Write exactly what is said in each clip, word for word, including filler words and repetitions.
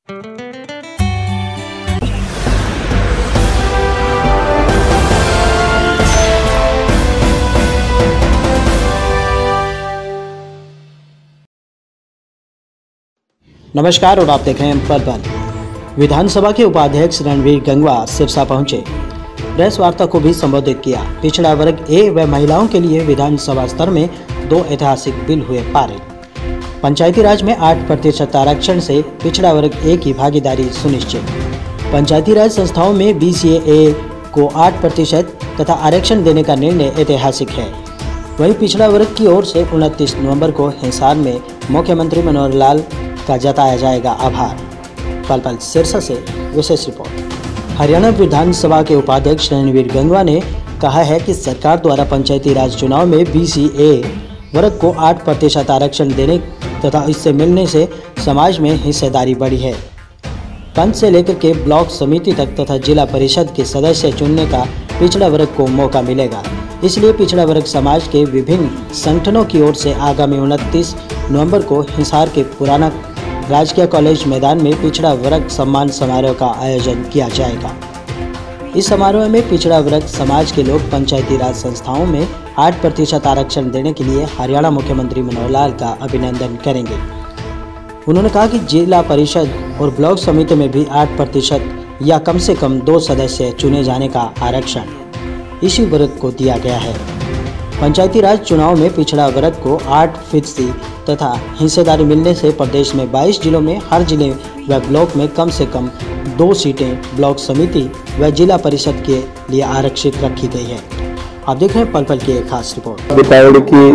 नमस्कार और आप देख रहे हैं पल। विधानसभा के उपाध्यक्ष रणवीर गंगवा सिरसा पहुंचे, प्रेस वार्ता को भी संबोधित किया। पिछड़ा वर्ग ए व महिलाओं के लिए विधानसभा स्तर में दो ऐतिहासिक बिल हुए पारित। पंचायती राज में आठ प्रतिशत आरक्षण से पिछड़ा वर्ग ए की भागीदारी सुनिश्चित। पंचायती राज संस्थाओं में बी सी ए को आठ प्रतिशत तथा आरक्षण देने का निर्णय ऐतिहासिक है। वहीं पिछड़ा वर्ग की ओर से उनतीस नवंबर को हिसार में मुख्यमंत्री मनोहर लाल का जताया जाएगा आभार। पल पल सिरसा से विशेष रिपोर्ट। हरियाणा विधानसभा के उपाध्यक्ष रणवीर गंगवा ने कहा है कि सरकार द्वारा पंचायती राज चुनाव में बी सी ए वर्ग को आठ प्रतिशत आरक्षण देने तथा इससे मिलने से समाज में हिस्सेदारी बढ़ी है। पंच से लेकर के ब्लॉक समिति तक तथा जिला परिषद के सदस्य चुनने का पिछड़ा वर्ग को मौका मिलेगा। इसलिए पिछड़ा वर्ग समाज के विभिन्न संगठनों की ओर से आगामी उनतीस नवंबर को हिसार के पुराना राजकीय कॉलेज मैदान में पिछड़ा वर्ग सम्मान समारोह का आयोजन किया जाएगा। इस समारोह में पिछड़ा वर्ग समाज के लोग पंचायती राज संस्थाओं में आठ प्रतिशत आरक्षण देने के लिए हरियाणा मुख्यमंत्री मनोहर लाल का अभिनंदन करेंगे। उन्होंने कहा कि जिला परिषद और ब्लॉक समिति में भी आठ प्रतिशत या कम से कम दो सदस्य चुने जाने का आरक्षण इसी वर्ग को दिया गया है। पंचायती राज चुनाव में पिछड़ा वर्ग को आठ फीसदी तथा हिस्सेदारी मिलने से प्रदेश में बाईस जिलों में हर जिले व ब्लॉक में कम से कम दो सीटें ब्लॉक समिति व जिला परिषद के लिए आरक्षित रखी गई है। आप देख रहे हैं पल पल की एक खास रिपोर्ट। दीपावली की,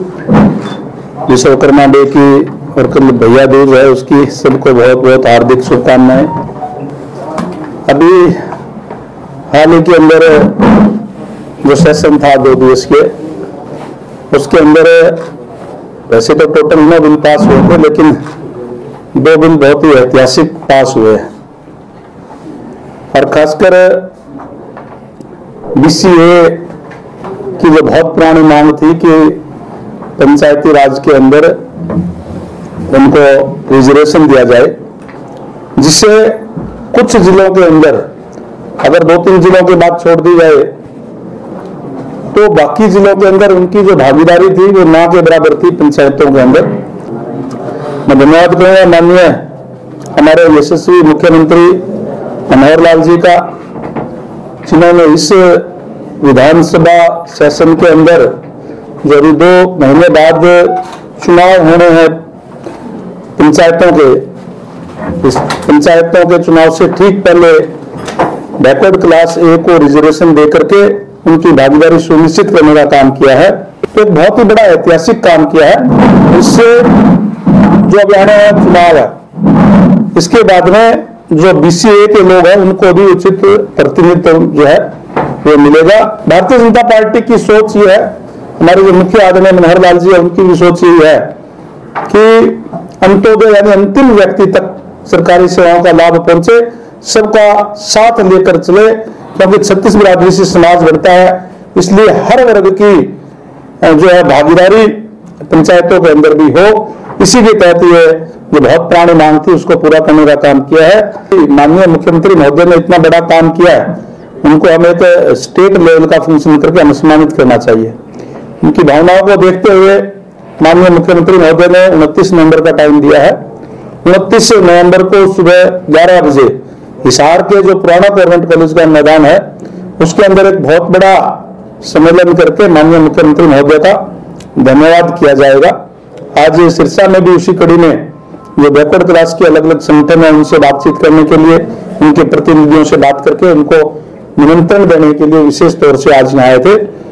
विश्वकर्मा डे की और कल भैया दूज है, उसकी सबको बहुत बहुत हार्दिक शुभकामनाएं। अभी हाल ही के अंदर जो सेशन था दो दिवसीय, उसके अंदर वैसे तो टोटल नौ बिल पास हुए थे, लेकिन दो बिल बहुत ही ऐतिहासिक पास हुए। और खासकर बी सी ए की जो बहुत पुरानी मांग थी कि पंचायती राज के अंदर उनको रिजर्वेशन दिया जाए, जिससे कुछ जिलों के अंदर, अगर दो तीन जिलों की बात छोड़ दी जाए तो बाकी जिलों के अंदर उनकी जो भागीदारी थी वो ना के बराबर थी पंचायतों के अंदर। मैं धन्यवाद करूंगा माननीय हमारे यशस्वी मुख्यमंत्री मनोहर लाल जी का, जिन्होंने इस विधानसभा सेशन के अंदर जो अभी दो महीने बाद चुनाव होने हैं पंचायतों के, इस पंचायतों के चुनाव से ठीक पहले बैकवर्ड क्लास ए को रिजर्वेशन दे करके उनकी भागीदारी सुनिश्चित करने का काम किया है। तो एक बहुत ही बड़ा ऐतिहासिक काम किया है। इससे जो अब आने वाला चुनाव है, इसके बाद में जो बी सी ए के लोग हैं उनको भी उचित प्रतिनिधित्व जो है वो मिलेगा। भारतीय जनता पार्टी की सोच ये है, हमारे जो मुख्य आदरणीय मनोहर लाल जी है उनकी भी सोच ये है कि अंत्योदय यानी अंतिम व्यक्ति तक सरकारी सेवाओं का लाभ पहुंचे, सबका साथ लेकर चले, क्योंकि छत्तीस बिरादरी से समाज बढ़ता है। इसलिए हर वर्ग की जो है भागीदारी पंचायतों के अंदर भी हो, इसी के तहत ये जो बहुत पुरानी मांग थी उसको पूरा करने का काम किया है। माननीय मुख्यमंत्री महोदय ने इतना बड़ा काम किया है, उनको हम एक स्टेट लेवल का फंक्शन करके हम सम्मानित करना चाहिए। उनकी भावनाओं को देखते हुए माननीय मुख्यमंत्री महोदय ने उनतीस नवंबर का टाइम दिया है। उनतीस नवंबर को सुबह ग्यारह बजे हिसार के जो पुराना गवर्नमेंट कॉलेज का मैदान है उसके अंदर एक बहुत बड़ा सम्मेलन करके माननीय मुख्यमंत्री महोदय का धन्यवाद किया जाएगा। आज सिरसा में भी उसी कड़ी में जो बैकवर्ड क्लास के अलग अलग संगठन है उनसे बातचीत करने के लिए, उनके प्रतिनिधियों से बात करके उनको निमंत्रण देने के लिए विशेष तौर से आज यहाँ आए थे।